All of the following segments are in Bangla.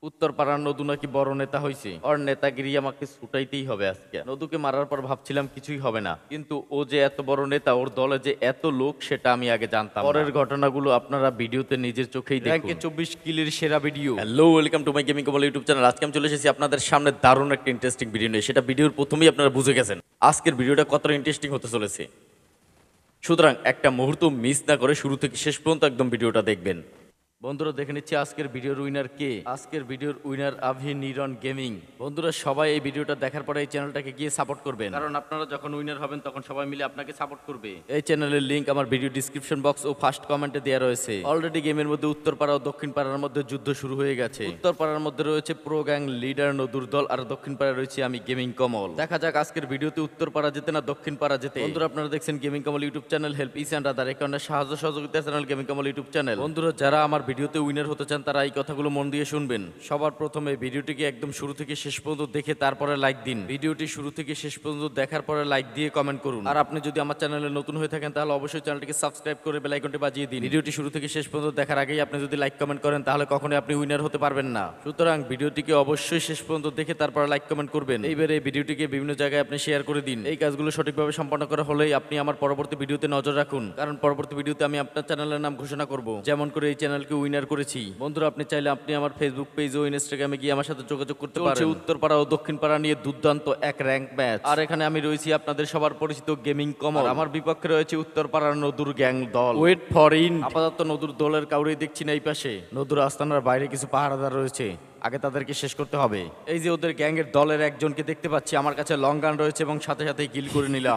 উত্তর পাড়ার নদু নাকি বড় নেতা হইছে, ওর নেতাগিরি আমাকে ছুটাইতেই হবে আজকে। নদুকে মারার পর ভাবছিলাম কিছুই হবে না, কিন্তু ও যে এত বড় নেতা, ওর দলে যে এত লোক সেটা আমি আগে জানতাম না। পরের ঘটনাগুলো আপনারা ভিডিওতে নিজের চোখেই দেখুন। র্যাঙ্কে 24 কিলের সেরা video. Hello, welcome to my gaming Kamal YouTube channel. আজকে আমি চলে এসেছি আপনাদের সামনে দারুণ একটা ইন্টারেস্টিং ভিডিও নিয়ে। সেটা ভিডিওর প্রথমেই আপনারা বুঝে গেছেন আজকের ভিডিওটা কতটা ইন্টারেস্টিং হতে চলেছে। সুতরাং একটা মুহূর্ত মিস না করে শুরু থেকে শেষ পর্যন্ত একদম ভিডিওটা দেখবেন। বন্ধুরা, দেখে নিচ্ছি আজকের ভিডিওর উইনার কে। আজকের ভিডিওর উইনার আভি নিরন গেমিং। বন্ধুরা, সবাই এই ভিডিওটা দেখার পরে এই চ্যানেলটাকে গিয়ে সাপোর্ট করবেন, কারণ আপনারা যখন উইনার হবেন তখন সবাই মিলে আপনাকে সাপোর্ট করবে। এই চ্যানেলের লিংক আমার ভিডিও ডিসক্রিপশন বক্স ও ফার্স্ট কমেন্টে দেওয়া রয়েছে। অলরেডি গেমের মধ্যে উত্তর পাড়া ও দক্ষিণ পাড়ার মধ্যে যুদ্ধ শুরু হয়ে গেছে। উত্তর পাড়ার মধ্যে রয়েছে প্রো গ্যাং লিডার নদুর দল, আর দক্ষিণ পাড়ায় রয়েছে আমি গেমিং কমল। দেখা যাক আজকের ভিডিওতে উত্তর পাড়া যেতে না দক্ষিণ পাড়া যেতে। বন্ধুরা, আপনারা দেখছেন gaming Kamal YouTube channel, help is and other একাউন্টের সাহায্য সহযোগিতা channel gaming Kamal YouTube channel. বন্ধুরা, যারা আমার ভিডিওতে উইনার হতে চান তারা এই কথাগুলো মন দিয়ে শুনবেন। সবার প্রথমে ভিডিওটিকে একদম শুরু থেকে শেষ পর্যন্ত দেখে তারপরে লাইক দিন। ভিডিওটি শুরু থেকে শেষ পর্যন্ত দেখার পরে লাইক দিয়ে কমেন্ট করুন। আর আপনি যদি আমার চ্যানেলে নতুন হয়ে থাকেন তাহলে অবশ্যই চ্যানেলটিকে সাবস্ক্রাইব করে বেল আইকনটি বাজিয়ে দিন। ভিডিওটি শুরু থেকে শেষ পর্যন্ত দেখার আগেই আপনি যদি লাইক কমেন্ট করেন তাহলে কখনোই আপনি উইনার হতে পারবেন না। সুতরাং ভিডিওটিকে অবশ্যই শেষ পর্যন্ত দেখে তারপরে লাইক কমেন্ট করবেন। এইবারে এই ভিডিওটিকে বিভিন্ন জায়গায় আপনি শেয়ার করে দিন। এই কাজগুলো সঠিকভাবে সম্পন্ন করা হলেই আপনি আমার পরবর্তী ভিডিওতে নজর রাখুন, কারণ পরবর্তী ভিডিওতে আমি আপনার চ্যানেলের নাম ঘোষণা করব, যেমন করে এই চ্যানেলকে উইনার করেছি। বন্ধুরা, আপনি চাইলে আপনি আমার ফেসবুক পেজ ও ইনস্টাগ্রামে গিয়ে আমার সাথে যোগাযোগ করতে পারেন। উত্তর পাড়া ও দক্ষিণ পাড়া নিয়ে দুর্দান্ত এক র্যাঙ্ক ম্যাচ। আর এখানে আমি রয়েছি আপনাদের সবার পরিচিত গেমিং কমল। আমার বিপক্ষে রয়েছে উত্তর পাড়ার নদুর গ্যাং দল। Wait for in. আপাতত নদুর দলের কাউরেই দেখছি না এই পাশে। নদুর আস্তানার বাইরে কিছু পাহারাদার রয়েছে, আগে তাদেরকে শেষ করতে হবে। এই যে ওদের গ্যাংয়ের দলের একজনকে দেখতে পাচ্ছি, আমার কাছে লং গান রয়েছে এবং সাথে সাথে কিল করে নিলাম।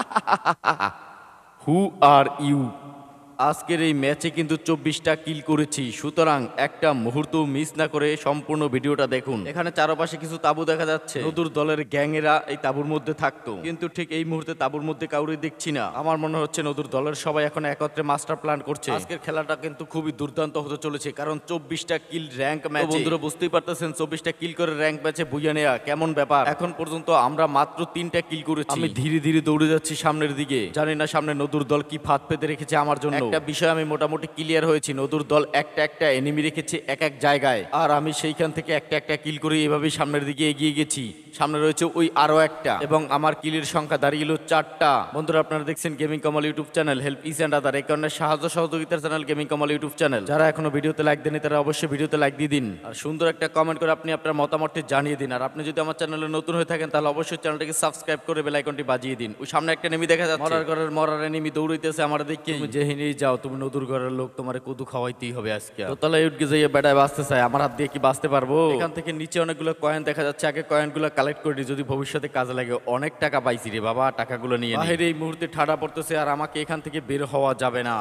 Who are you? আজকের এই ম্যাচে কিন্তু 24টা কিল করেছি। সুতরাং একটা মুহূর্ত মিস না করে সম্পূর্ণ ভিডিওটা দেখুন। এখানে চারপাশে কিছু তাঁবু দেখা যাচ্ছে। নদুর দলের গ্যাংয়েরা এই তাঁবুর মধ্যে থাকতো, কিন্তু ঠিক এই মুহূর্তে তাঁবুর মধ্যে কাউরে দেখছি না। আমার মনে হচ্ছে নদুর দলের সবাই এখন একত্রে মাস্টার প্ল্যান করছে। আজকের খেলাটা কিন্তু খুবই দুর্দান্ত হতে চলেছে, কারণ 24টা কিল র্যাঙ্ক ম্যাচ। বন্ধুরা, বুঝতেই পারতেছেন 24টা কিল করে র্যাঙ্ক ম্যাচে বুইয়া নেয়া কেমন ব্যাপার। এখন পর্যন্ত আমরা মাত্র 3টা কিল করেছি। আমি ধীরে ধীরে দৌড়ে যাচ্ছি সামনের দিকে। জানি না সামনে নদুর দল কি ফাঁদ পেতে রেখেছে আমার জন্য। একটা বিষয় আমি মোটামুটি ক্লিয়ার হয়েছি, নদুর দল একটা এনিমি রেখেছে এক এক জায়গায়, আর আমি সেইখান থেকে একটা কিল করে এভাবেই সামনের দিকে এগিয়ে গেছি। সামনে রয়েছে ওই আরো একটা, এবং আমার কিলের সংখ্যা দাঁড়িয়ে গেল 4টা। বন্ধুরা, আপনারা দেখছেন gaming Kamal YouTube channel, help is and other একাউন্টের সাহায্য সহযোগিতার channel gaming Kamal YouTube channel. যারা এখনো ভিডিওতে লাইক দেননি তারা অবশ্যই ভিডিওতে লাইক দিয়ে দিন, আর সুন্দর একটা কমেন্ট করে আপনি আপনার মতামতটি জানিয়ে দিন। আর আপনি যদি আমার চ্যানেলে নতুন হয়ে থাকেন তাহলে অবশ্যই চ্যানেলটিকে সাবস্ক্রাইব করে বেল আইকনটি বাজিয়ে দিন। ওই সামনে একটা এনিমি দেখা যাচ্ছে, মরার ঘরের মরার এনিমি দৌড়াইতেছে আমার দিকে। তুমি যেহেনেই যাও, তুমি নদুর ঘরের লোক, তোমার কদু খাওয়াইতেই হবে আজকে। দোতলা উঠে যাইয়ে বেটায় বাঁচতে চাই, আমার হাত দিয়ে কি বাঁচতে পারবো? এখান থেকে নিচে অনেকগুলো কয়েন দেখা যাচ্ছে, আগে কয়েনগুলো কালেক্ট করে নিই, যদি ভবিষ্যতে কাজে লাগে। অনেক টাকা পাইছি রে বাবা, টাকাগুলো নিয়ে বাইরে এই মুহূর্তে ঠাডা পড়তেছে, আর আমাকে এখান থেকে বের হওয়া যাবে না।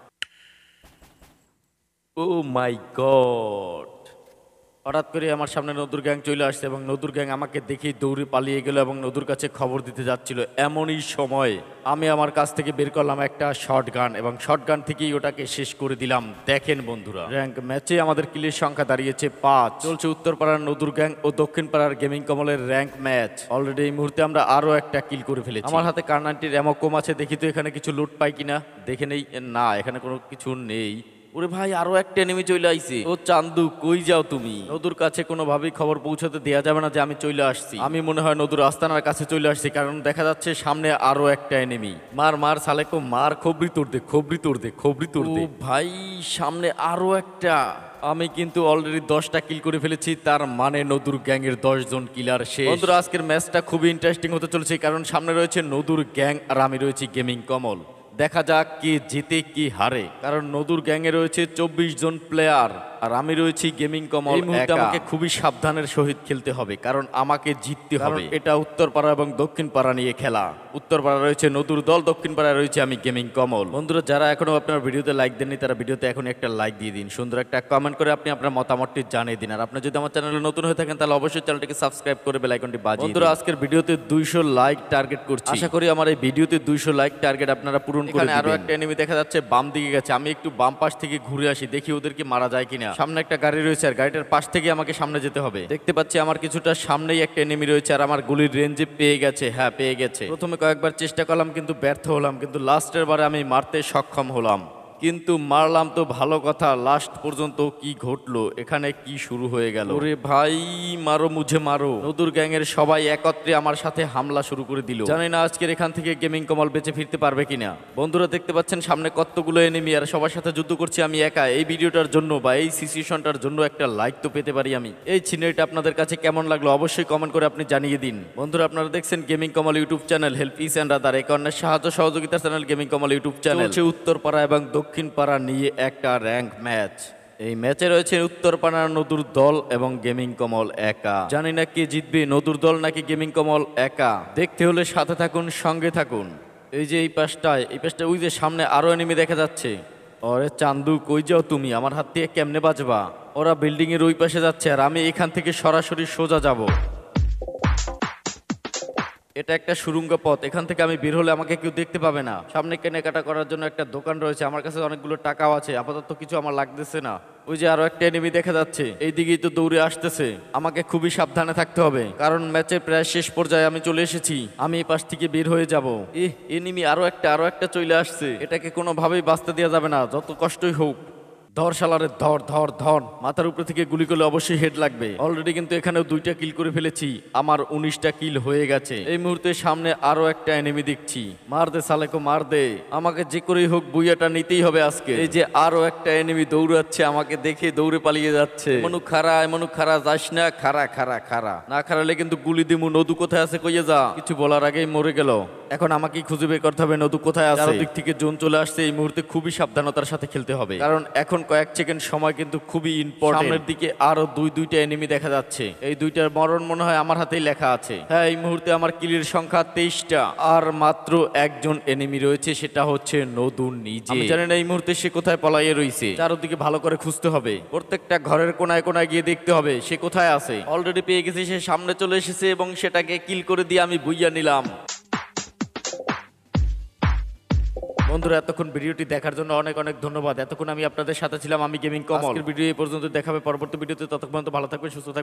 Oh my god! হঠাৎ করে আমার সামনে নদুর গ্যাং চলে আসছে, এবং নদুর গ্যাং আমাকে দেখেই দৌড়ে পালিয়ে গেল এবং নদুর কাছে খবর দিতে যাচ্ছিল। এমনই সময় আমি আমার কাছ থেকে বের করলাম একটা শর্ট গান, এবং শর্ট গান থেকেই ওটাকে শেষ করে দিলাম। দেখেন বন্ধুরা, র্যাঙ্ক ম্যাচে আমাদের কিলের সংখ্যা দাঁড়িয়েছে 5। চলছে উত্তর পাড়ার নদুর গ্যাং ও দক্ষিণ পাড়ার গেমিং কমলের র্যাঙ্ক ম্যাচ। অলরেডি এই মুহূর্তে আমরা আরো একটা কিল করে ফেলেছি। আমার হাতে কার-90 এমন কম আছে, দেখি তো এখানে কিছু লুট পাই কিনা। দেখে নেই, না এখানে কোনো কিছু নেই। ওরে ভাই, আরো একটা এনিমি চলে আইছে। ও চান্দু, কই যাও তুমি? নদুর কাছে কোনোভাবেই খবর পৌঁছাতে দেয়া যাবে না যে আমি চলে আসছি। আমি মনে হয় নদুর আস্তানার কাছে চলে আসছি, কারণ দেখা যাচ্ছে সামনে আরো একটা এনিমি। মার মার সালেকো মার, খবরি তোর দে, খবরি তোর দে, খবরি তোর দে। ও ভাই, সামনে আরো একটা। আমি কিন্তু অলরেডি 10টা কিল করে ফেলেছি, তার মানে নদুর গ্যাং এর 10 জন কিলার শেষ। বন্ধুরা, আজকের ম্যাচটা খুবই ইন্টারেস্টিং হতে চলেছে, কারণ সামনে রয়েছে নদুর গ্যাং আর আমি রয়েছি গেমিং কমল। দেখা যাক কে জিতে কি হারে, কারণ নদুর গ্যাংয়ে রয়েছে 24 জন প্লেয়ার, আর আমি রয়েছি গেমিং কমল। এই মুহূর্তে আমাকে খুবই সাবধানের সহিত খেলতে হবে, কারণ আমাকে জিততে হবে। এটা উত্তরপাড়া এবং দক্ষিণ পাড়া নিয়ে খেলা। উত্তরপাড়া রয়েছে নদুর দল, দক্ষিণ পাড়ায় রয়েছে আমি গেমিং কমল। বন্ধুরা, যারা এখনো আপনার ভিডিওতে লাইক দেননি তারা ভিডিওতে এখন একটা লাইক দিয়ে দিন। সুন্দর একটা কমেন্ট করে আপনি আপনার মতামতটি জানিয়ে দিন। আর আপনি যদি আমার চ্যানেলে নতুন হয়ে থাকেন তাহলে অবশ্যই চ্যানেলটিকে সাবস্ক্রাইব করে বেল আইকনটি বাজিয়ে দিন। বন্ধুরা, আজকের ভিডিওতে 200 লাইক টার্গেট করছি। আশা করি আমার এই ভিডিওতে 200 লাইক টার্গেট আপনারা পূরণ করে দিবেন। আরো একটা এনিমি দেখা যাচ্ছে বাম দিকে গেছে, আমি একটু বাম পাশ থেকে ঘুরে আসি, দেখি ওদেরকে মারা যায় কিনা। সামনে একটা গাড়ি রয়েছে, আর গাড়িটার পাশ থেকে আমাকে সামনে যেতে হবে। দেখতে পাচ্ছি আমার কিছুটা সামনেই একটা এনিমি রয়েছে, আর আমার গুলির রেঞ্জে পেয়ে গেছে। হ্যাঁ, পেয়ে গেছে। প্রথমে কয়েকবার চেষ্টা করলাম কিন্তু ব্যর্থ হলাম, কিন্তু লাস্টের বারে আমি মারতে সক্ষম হলাম। কিন্তু মারলাম তো ভালো কথা, লাস্ট পর্যন্ত কি ঘটলো, এখানে কি শুরু হয়ে গেল? ওরে ভাই, মারো মুঝে মারো। নদুর গ্যাং এর সবাই একত্রে আমার সাথে হামলা শুরু করে দিল। জানি না আজকের এখান থেকে গেমিং কমল বেঁচে ফিরতে পারবে কিনা। বন্ধুরা দেখতে পাচ্ছেন সামনে কতগুলো এনিমি, আর সবার সাথে যুদ্ধ করছি আমি একা। এই ভিডিওটার জন্য বা এই সিচুয়েশনটার জন্য একটা লাইক তো পেতে পারি আমি। এই সিনারিটা আপনাদের কাছে কেমন লাগলো অবশ্যই কমেন্ট করে আপনি জানিয়ে দিন। বন্ধুরা আপনারা দেখছেন gaming Kamal YouTube channel, help each and other এক অন্যের সাহায্য সহযোগিতা channel gaming Kamal YouTube channel. উত্তরপাড়া এবং দক্ষিণপাড়া নিয়ে একটা র্যাঙ্ক ম্যাচ। এই ম্যাচে রয়েছে উত্তরপাড়ার নদুর দল এবং গেমিং কমল একা। জানি না কে জিতবে, নদুর দল নাকি গেমিং কমল একা। দেখতে হলে সাথে থাকুন, সঙ্গে থাকুন। এই যে এই পাশটায় ওই যে সামনে আরো এনিমি দেখা যাচ্ছে। ওরে চান্দু, কই যাও তুমি? আমার হাত থেকে কেমনে বাঁচবা? ওরা বিল্ডিং এর ওই পাশে যাচ্ছে আর আমি এখান থেকে সরাসরি সোজা যাব। এটা একটা সুরঙ্গ পথ, এখান থেকে আমি বের হলে আমাকে কেউ দেখতে পাবে না। সামনে কেনাকাটা করার জন্য একটা দোকান রয়েছে, আমার কাছে অনেকগুলো টাকাও আছে, আপাতত কিছু আমার লাগতেছে না। ওই যে আরো একটা এনিমি দেখা যাচ্ছে, এই দিকেই তো দৌড়ে আসতেছে। আমাকে খুবই সাবধানে থাকতে হবে, কারণ ম্যাচের প্রায় শেষ পর্যায়ে আমি চলে এসেছি। আমি এই পাশ থেকে বের হয়ে যাব। এনিমি আরো একটা চলে আসছে, এটাকে কোনোভাবেই বাঁচতে দেওয়া যাবে না, যত কষ্টই হোক। ধর শালারে, ধর ধর ধর। মাথার উপরে থেকে গুলি করলে অবশ্যই হেড লাগবে। অলরেডি কিন্তু এখানেও 2টা কিল করে ফেলেছি, আমার 19টা কিল হয়ে গেছে। এই মুহূর্তে সামনে আরো একটা এনিমি দেখছি। মার দে সালেকো, মার দে। আমাকে যে করেই হোক বুইয়াটা নিতেই হবে আজকে। এই যে আরো একটা এনিমি দৌড়াচ্ছে, আমাকে দেখে দৌড়ে পালিয়ে যাচ্ছে। এমনু খারা যাস না, খারা না খারালে কিন্তু গুলি দিমু। নদু কোথায় আছে কইয়ে যা। কিছু বলার আগেই মরে গেল। এখন আমাকেই খুঁজে বের করতে হবে নদু কোথায় আছে। চারদিক থেকে জোন চলে আসছে, এই মুহূর্তে খুবই সাবধানতার সাথে খেলতে হবে, কারণ এখন কয়েক সেকেন্ড সময় কিন্তু খুবই ইম্পর্টেন্ট। সামনের দিকে আরো দুইটা এনিমি দেখা যাচ্ছে, এই দুইটার মরণ মনে হয় আমার হাতেই লেখা আছে। হ্যাঁ, এই মুহূর্তে আমার কিলের সংখ্যা 23টা, আর মাত্র একজন এনিমি রয়েছে, সেটা হচ্ছে নদু নিজে। আমি জানি না এই মুহূর্তে সে কোথায় পলাইয়ে রয়েছে। চারদিকে ভালো করে খুঁজতে হবে, প্রত্যেকটা ঘরের কোনায় কোনায় গিয়ে দেখতে হবে সে কোথায় আছে। অলরেডি পেয়ে গেছি, সে সামনে চলে এসেছে এবং সেটাকে কিল করে দিয়ে আমি বুইয়া নিলাম। বন্ধুরা এতক্ষণ ভিডিওটি দেখার জন্য অনেক ধন্যবাদ। এতক্ষণ আমি আপনাদের সাথে ছিলাম, আমি গেমিং কমল। আজকের ভিডিও এই পর্যন্ত, দেখাবে পরবর্তী ভিডিওতে। ততক্ষণ ভালো থাকবেন, সুস্থ থাকবেন।